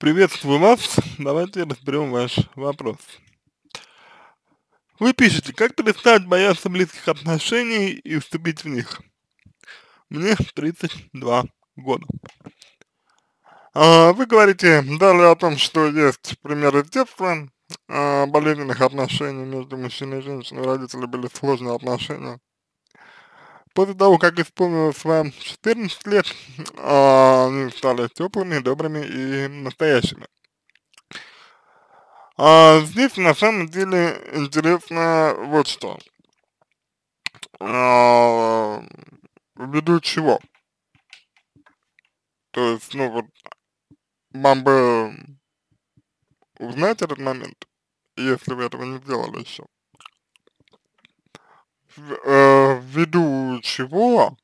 Приветствую вас. Давайте разберем ваш вопрос. Вы пишете, как перестать бояться близких отношений и вступить в них. Мне 32 года. Вы говорите далее о том, что есть примеры с детства болезненных отношений между мужчиной и женщиной, у родителей были сложные отношения. После того, как исполнилось вам 14 лет, они стали теплыми, добрыми и настоящими. Здесь на самом деле интересно вот что. А, Ввиду чего? То есть, ну вот, вам бы узнать этот момент, если вы этого не сделали еще. Ввиду чего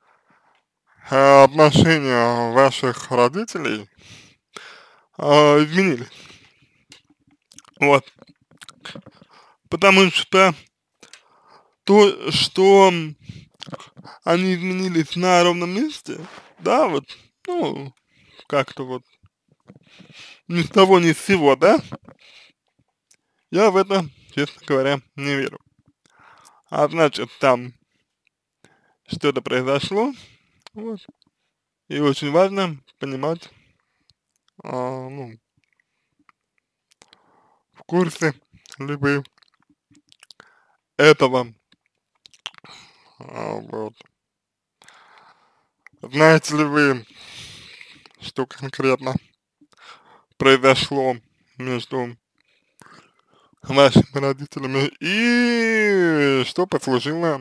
отношения ваших родителей изменились. Вот. Потому что то, что они изменились на ровном месте, да, вот, ну, как-то вот ни с того ни с сего, да, я в это, честно говоря, не верю. А значит, там что-то произошло, вот, и очень важно понимать, ну, в курсе ли вы этого, вот. Знаете ли вы, что конкретно произошло между вашими родителями и что послужило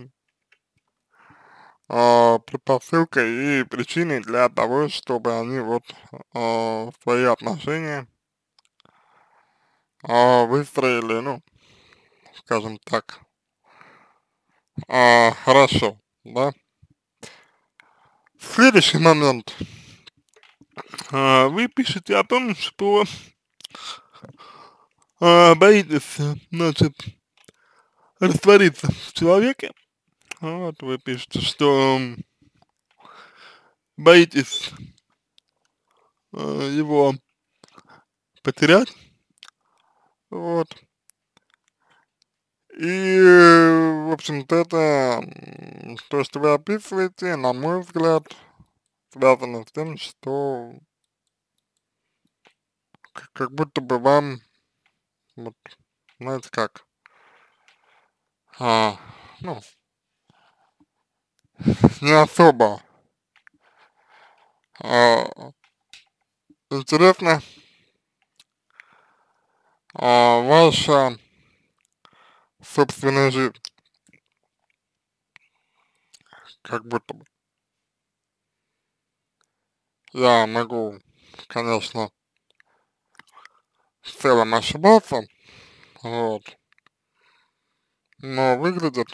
предпосылкой и причиной для того, чтобы они вот свои отношения выстроили, ну, скажем так, хорошо, да. Следующий момент. Вы пишете о том, что боитесь, значит, раствориться в человеке. Вот, вы пишете, что боитесь его потерять. Вот. И, в общем-то, это то, что вы описываете, на мой взгляд, связано с тем, что как будто бы вам, вот, знаете как, а, ну, не особо а, интересно ваша собственная жизнь, как будто бы. Я могу, конечно, в целом ошибаться, вот, но выглядит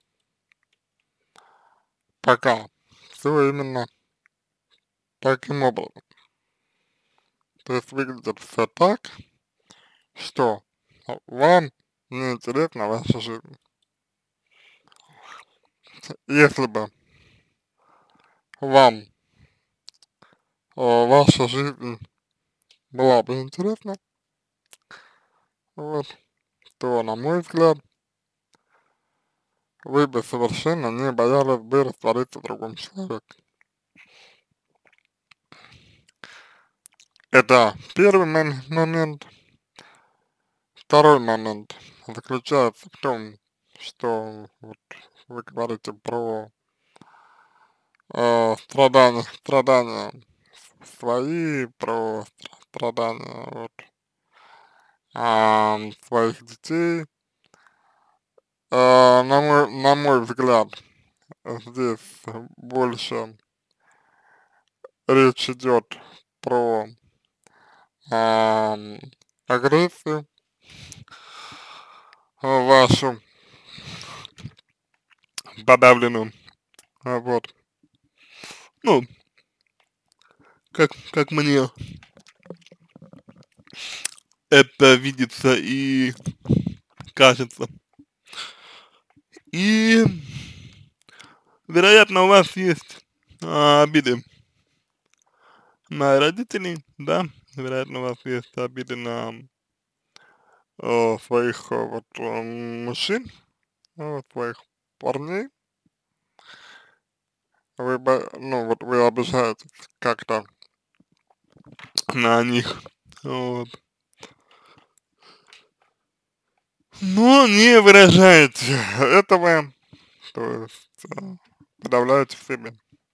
пока все именно таким образом. То есть выглядит все так, что вам не интересна ваша жизнь. Если бы вам ваша жизнь была бы интересна, вот, то, на мой взгляд, вы бы совершенно не боялись бы раствориться в другом человеке. Это первый момент. Второй момент заключается в том, что вот вы говорите про страдания свои, про страдания вот, своих детей. На мой взгляд, здесь больше речь идет про агрессию вашу подавленную, вот. Ну, как мне это видится и кажется. И, вероятно, у вас есть обиды на родителей, да, вероятно, у вас есть обиды на своих вот мужчин, вот, своих парней, ну, вот вы обижаетесь как-то на них, вот, но не выражаете этого, то есть подавляете в себе.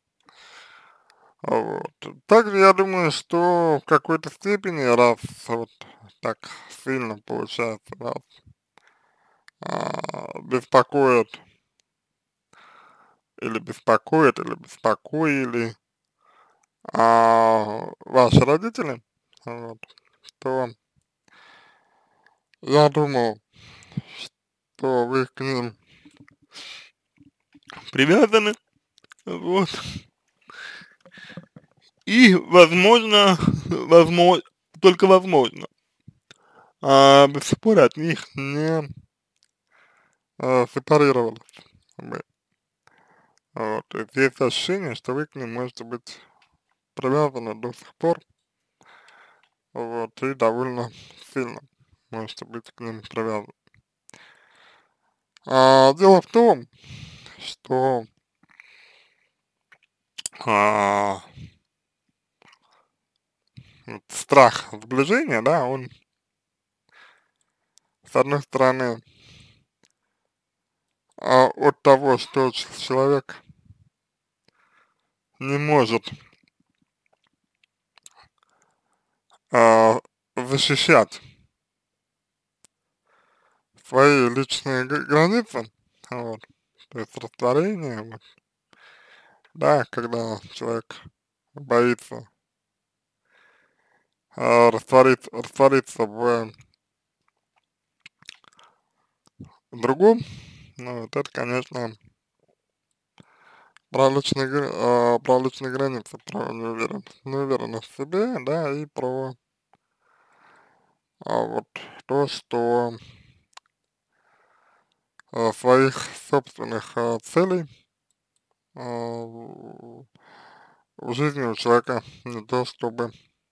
Вот. Также я думаю, что в какой-то степени, раз вот так сильно получается, вас беспокоит или беспокоили ваши родители, вот, то я думаю, что вы к ним привязаны, вот, и только возможно, до сих пор от них не сепарировались бы. Вот, то есть есть ощущение, что вы к ним можете быть привязаны до сих пор, вот, и довольно сильно можете быть к ним привязаны. Дело в том, что а, вот страх сближения, да, он, с одной стороны, от того, что человек не может а, защищать свои личные границы, вот, то есть растворение, вот, да, когда человек боится раствориться в другом, ну, вот это, конечно, про личные границы, про неуверенность в себе, да, и про вот то, что своих собственных целей в жизни у человека не то чтобы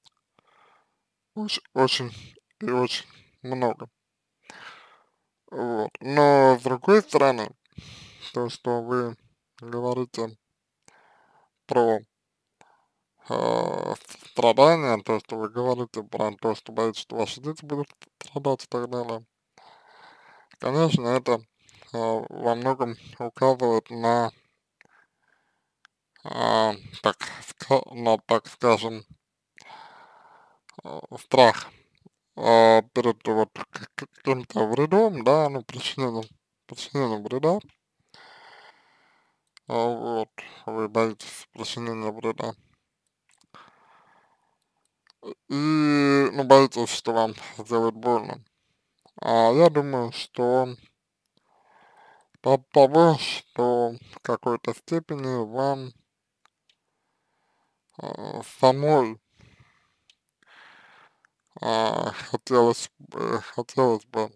очень и очень много. Вот. Но с другой стороны, то, что вы говорите про страдания, то, что вы говорите про то, что боитесь, что ваши дети будут страдать и так далее, конечно, это во многом указывает на, так скажем, страх перед вот каким-то вредом, да, ну, причинением вреда, вот, вы боитесь причинения вреда, и, ну, боитесь, что вам сделают больно. Я думаю, что от того, что в какой-то степени вам самой хотелось бы,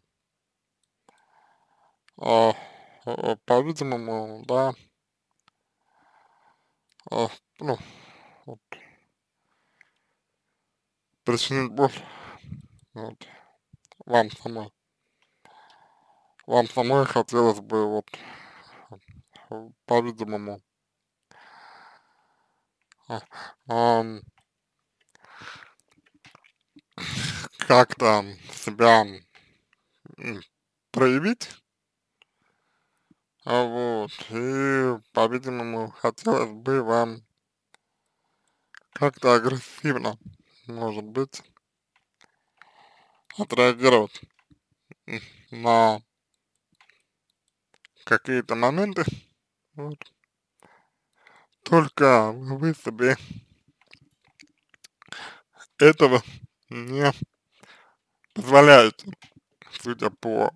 а, по-видимому, да, а, ну, вот, причинить боль, вот, вам самой. Вам самой хотелось бы, вот, по-видимому, а, ам, как-то себя м, проявить, вот, и, по-видимому, хотелось бы вам как-то агрессивно, может быть, отреагировать на какие-то моменты, вот, только вы себе этого не позволяете, судя по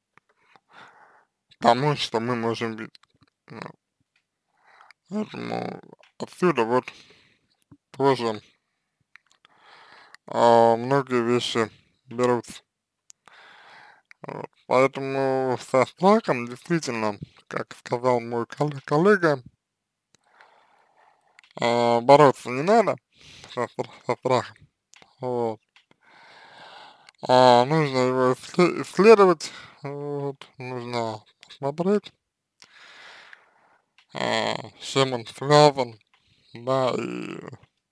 тому, что мы можем видеть. Ну, поэтому отсюда вот тоже многие вещи берутся. Вот. Поэтому со страхом действительно, как сказал мой коллега, бороться не надо со страхом, вот. Нужно его исследовать, вот, нужно посмотреть, с чем он связан, да, и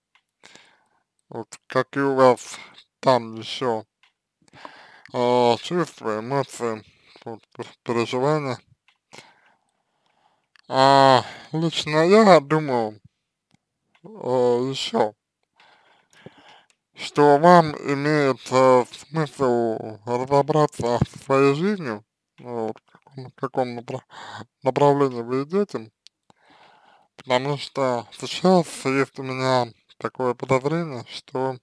вот какие у вас там еще чувства, эмоции, вот, переживания. Лично я думаю еще, что вам имеет смысл разобраться со своей жизнью, вот, в каком направлении вы идете, потому что сейчас есть у меня такое подозрение, что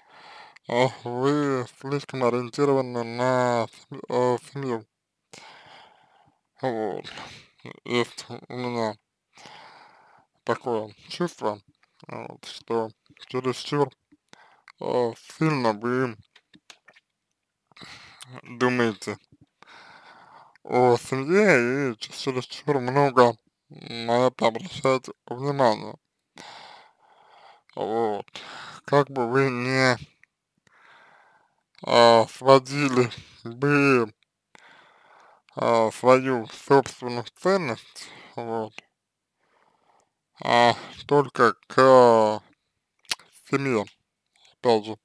вы слишком ориентированы на семью. Вот. Есть у меня такое чувство, вот, что чересчур сильно вы думаете о семье и чересчур много на это обращаете внимание. Вот. Как бы вы не сводили бы свою собственную ценность, вот, а только к семье, опять же,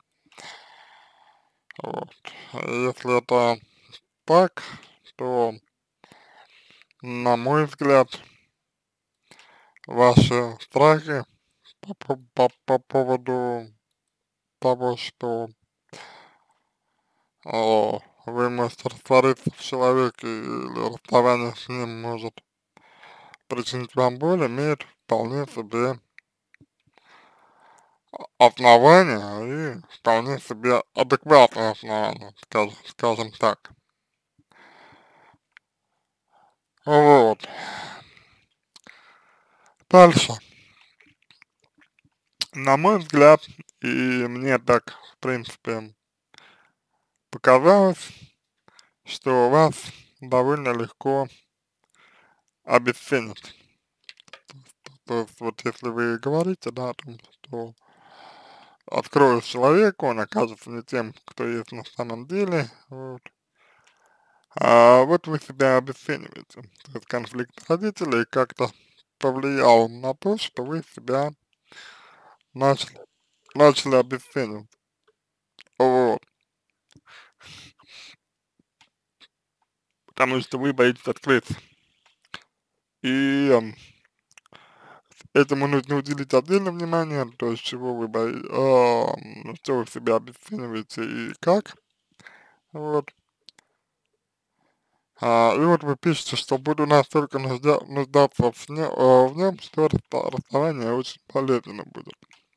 вот. Если это так, то, на мой взгляд, ваши страхи по поводу того, что вы можете раствориться в человеке или расставание с ним может причинить вам боль, имеет вполне себе основания и вполне себе адекватные основания, скажем так. Вот. Дальше. На мой взгляд, и мне так, в принципе, показалось, что вас довольно легко обесценят. То есть вот если вы говорите, да, о том, что откроешь человеку, он окажется не тем, кто есть на самом деле, вот. Вот вы себя обесцениваете. То есть конфликт родителей как-то повлиял на то, что вы себя начали, начали обесценивать. Вот. Потому что вы боитесь открыться. И этому нужно уделить отдельное внимание, то есть чего вы что вы себя обесцениваете и как. Вот. И вот вы пишете, что буду настолько нуждаться в нем, что расставание очень болезненно будет.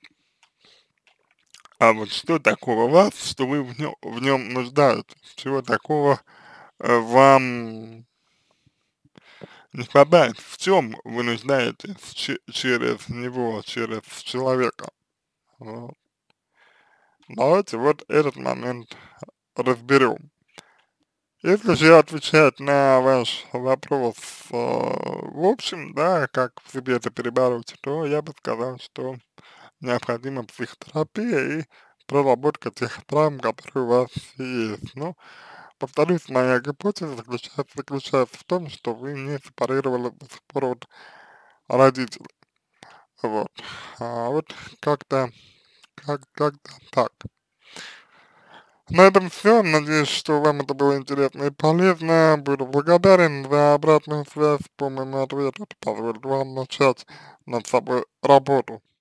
А вот что такого в вас, что вы в нем нуждаетесь? Чего такого вам не хватает? В чем вы нуждаетесь через него, через человека? Вот. Давайте вот этот момент разберем. Если же отвечать на ваш вопрос в общем, да, как в себе это перебороть, то я бы сказал, что необходима психотерапия и проработка тех травм, которые у вас есть. Но, повторюсь, моя гипотеза заключается в том, что вы не сепарировали до сих пор от родителей. Вот. Вот как-то как-то так. На этом все. Надеюсь, что вам это было интересно и полезно. Буду благодарен за обратную связь по моему ответу. Это позволит вам начать над собой работу.